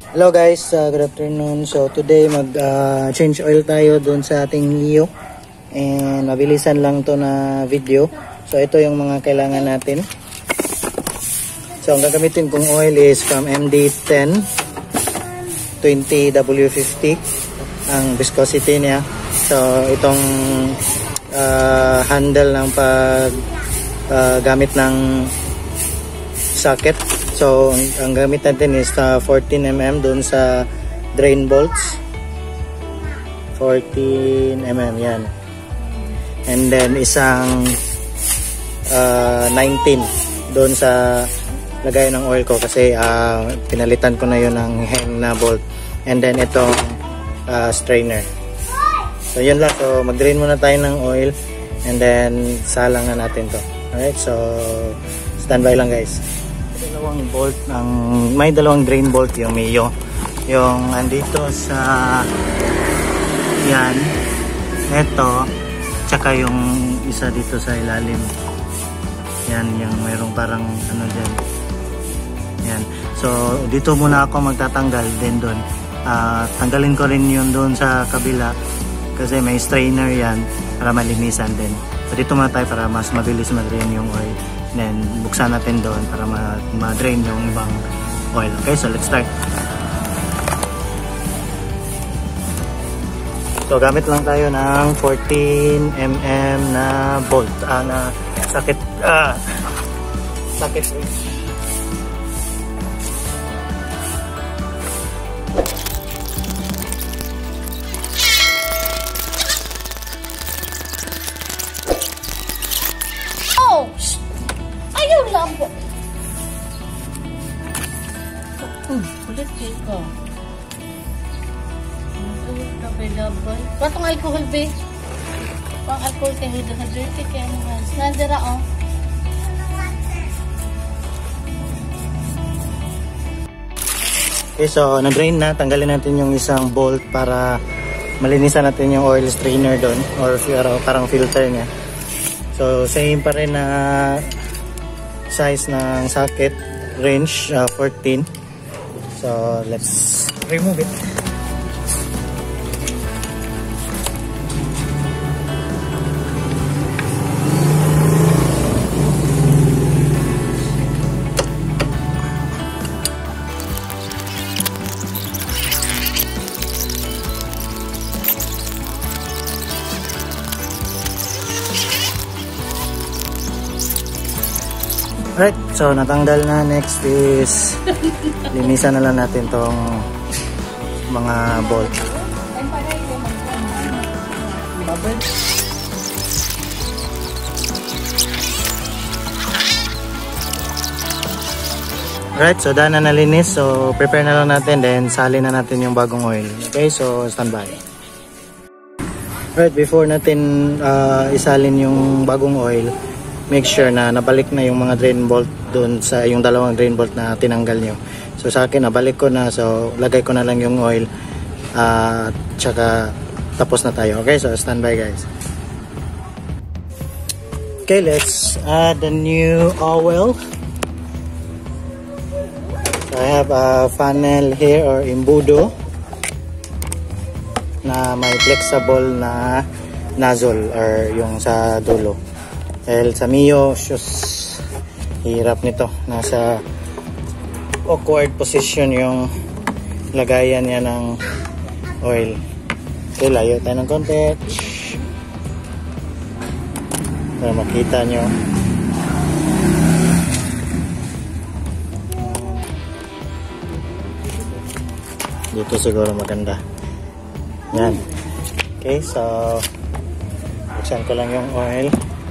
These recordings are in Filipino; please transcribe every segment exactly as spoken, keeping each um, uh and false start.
Hello guys, uh, good afternoon. So today mag uh, change oil tayo dun sa ating Mio. And mabilisan lang to na video. So ito yung mga kailangan natin. So ang gagamitin kong oil is from M D ten twenty W fifty. Ang viscosity niya. So itong uh, handle ng pag uh, gamit ng socket. So, ang, ang gamit natin is uh, fourteen millimeter dun sa drain bolts. fourteen millimeter, yan. And then, isang uh, nineteen dun sa lagay ng oil ko kasi uh, pinalitan ko na yun ng hang na bolt. And then, itong uh, strainer. So, yun lang. So, mag-drain muna tayo ng oil and then, salang na natin to. Alright, so, standby lang guys. Dalawang bolt ng may dalawang drain bolt yung Mio, yung andito sa yan, ito tsaka yung isa dito sa ilalim, yan yung mayroong parang ano dyan, yan. So dito muna ako magtatanggal, din doon uh, tanggalin ko rin yun doon sa kabila kasi may strainer yan para malinisan din. So dito muna tayo para mas mabilis ma-drain yung oil. Then buksan natin doon para ma-drain yung ibang oil. Okay, so let's start. So gamit lang tayo ng fourteen millimeter na bolt, ah, na socket, ah, socket wrench. Lambo. Hmm, kulit ka. Ano ka ba laban? Patong alcohol ba? Pang alcohol kayo doon na dirty kaya naman. Nandira oh. Okay, so na-drain na. Tanggalin natin yung isang bolt para malinisan natin yung oil strainer doon or parang filter niya. So same pa rin na size ng socket, range uh, fourteen. So let's remove it. Alright, so natanggal na. Next is linisan na lang natin tong mga bolt. Alright, so daan na nalinis. So prepare na lang natin, then salin na natin yung bagong oil. Okay, so standby. Alright, before natin uh, isalin yung bagong oil, make sure na nabalik na yung mga drain bolt doon sa yung dalawang drain bolt na tinanggal nyo. So sa akin nabalik ko na, so lagay ko na lang yung oil at uh, tsaka tapos na tayo. Okay, so standby guys. Okay, let's add a new oil. So I have a funnel here or imbudo na may flexible na nozzle or yung sa dulo. Dahil sa Mio, shoes, hirap nito. Nasa awkward position yung lagayan niya ng oil. Okay, layo tayo ng konti. Para makita nyo. Dito siguro maganda. Yan. Okay, so buksan ko lang yung oil.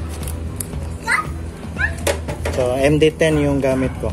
So M D ten yung gamit ko.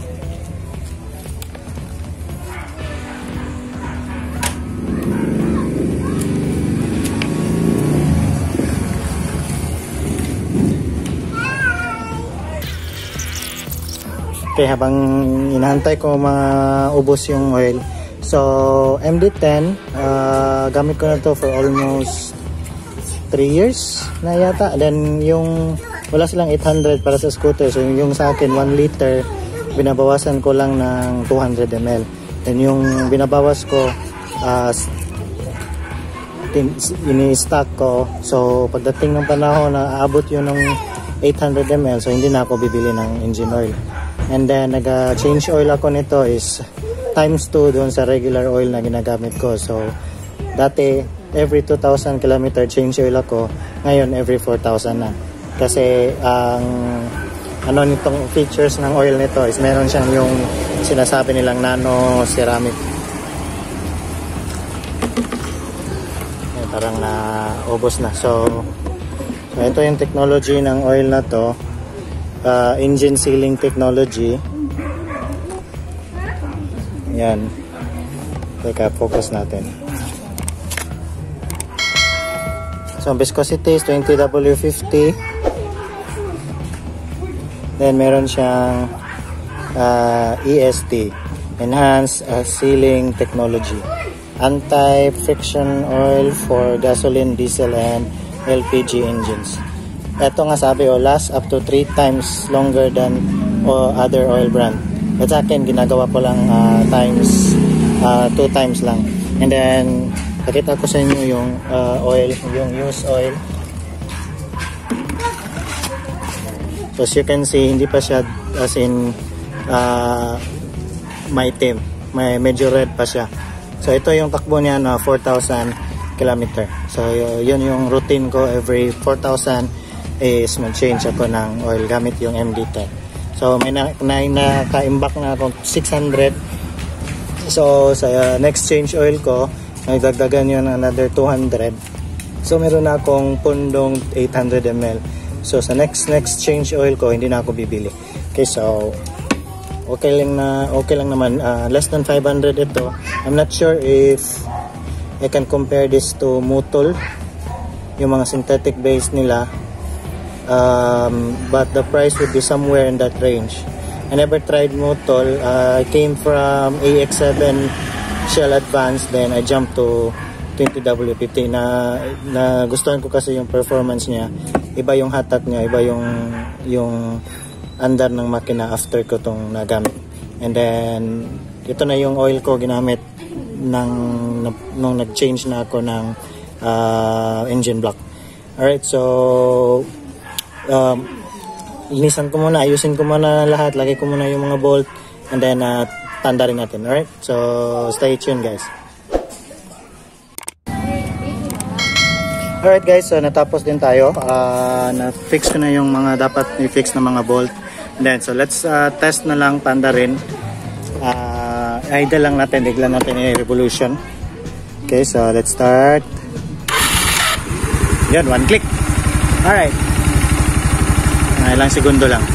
Okay, habang inahantay ko maubos yung oil. So M D ten, uh, gamit ko na to for almost three years na yata. Then yung wala silang eight hundred para sa scooter. So yung sa akin one liter, binabawasan ko lang ng two hundred milliliters. And yung binabawas ko, uh, ini-stack ko. So pagdating ng panahon na aabot yun ng eight hundred milliliters, so hindi na ako bibili ng engine oil. And then nag-change oil ako nito is times two doon sa regular oil na ginagamit ko. So dati every two thousand kilometer change oil ako, ngayon every four thousand na. Kasi ang ano nitong features ng oil nito is meron siyang yung sinasabi nilang nano ceramic. Ay, parang na ubos na. So, so ito yung technology ng oil na to, uh, engine sealing technology. Yan. Teka, focus natin. So, viscosity is twenty W fifty. Then meron siyang uh, E S T, Enhanced uh, Sealing Technology, Anti-Friction Oil for Gasoline, Diesel, and L P G engines. Ito nga sabi, oh, last up to three times longer than oh, other oil brand. But sa akin, ginagawa ko lang uh, times, uh, two times lang. And then, pakita ko sa inyo yung uh, oil, yung used oil. So as you can see, hindi pa siya as in uh, maitim. May medyo red pa siya. So ito yung takbo niya na four thousand kilometer. So yun yung routine ko. Every four thousand is mag-change ako ng oil gamit yung M D ten. So may na, na, naka-imbak na ako six hundred. So sa uh, next change oil ko, nagdagdagan yun another two hundred. So meron na akong pundong eight hundred milliliters. So sa next next change oil ko, hindi na ako bibili. Okay, so okay lang na okay lang naman, uh, less than five hundred ito. I'm not sure if I can compare this to Motul, yung mga synthetic base nila. Um, but the price would be somewhere in that range. I never tried Motul. Uh, I came from A X seven Shell Advance, then I jumped to twenty W fifty na, na gustuhan ko kasi yung performance niya. Iba yung hatak niya, iba yung yung andar ng makina after ko tong nagamit. And then ito na yung oil ko ginamit ng nung nag-change na ako ng uh, engine block. Alright, so um, linisan ko muna, ayusin ko muna lahat, lagay ko muna yung mga bolt, and then uh, tanda rin natin. Alright, so stay tuned guys. Alright guys, so natapos din tayo. Uh, na-fix ko na yung mga dapat i-fix na mga bolt. And then, so let's uh, test na lang, tanda rin. Uh, idle lang natin, diglan natin yung revolution. Okay, so let's start. Yan, one click. Alright. Uh, ilang segundo lang.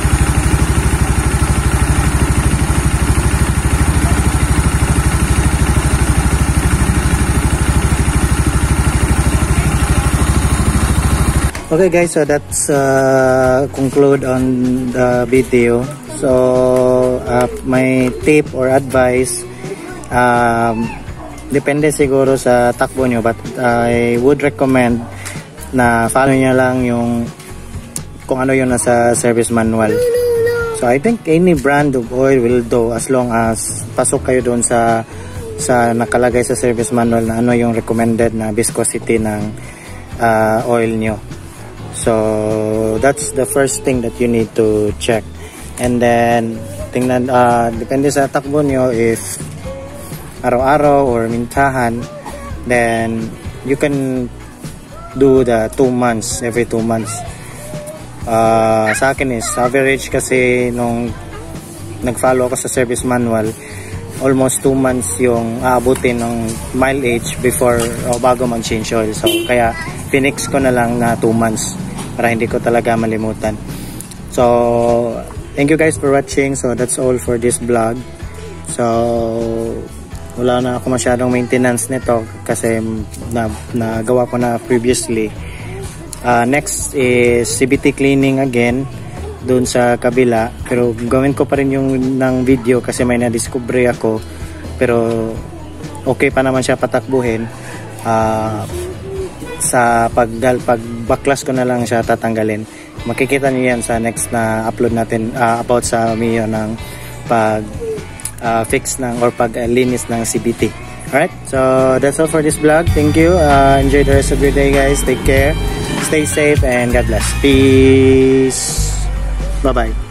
Okay guys, so that's uh, conclude on the video. So uh, my tip or advice, um, depende siguro sa takbo nyo, but I would recommend na follow nyo lang yung kung ano yung nasa service manual. So I think any brand of oil will do as long as pasok kayo doon sa sa nakalagay sa service manual na ano yung recommended na viscosity ng uh, oil nyo. So that's the first thing that you need to check. And then tingnan, uh, depende sa takbo nyo, if araw-araw or mintahan, then you can do the two months, every two months. Uh, sa akin is average kasi nung nag-follow ako sa service manual, almost two months yung aabutin ng mileage before o bago mag-change oil. So kaya pinix ko na lang na two months para hindi ko talaga malimutan. So thank you guys for watching. So that's all for this vlog. So wala na ako masyadong maintenance nito kasi na, nagawa ko na previously. Uh, next is C V T cleaning again doon sa kabila, pero gawin ko pa rin yung ng video kasi may na-discover ako, pero okay pa naman siya patakbuhin. Uh, sa paggal pag backlash ko na lang siya tatanggalin. Makikita niyo yan sa next na upload natin uh, about sa Mio ng pag uh, fix ng or paglinis ng C V T. Alright, so that's all for this vlog. Thank you. Uh, enjoy the rest of your day, guys. Take care. Stay safe and God bless. Peace. Bye-bye.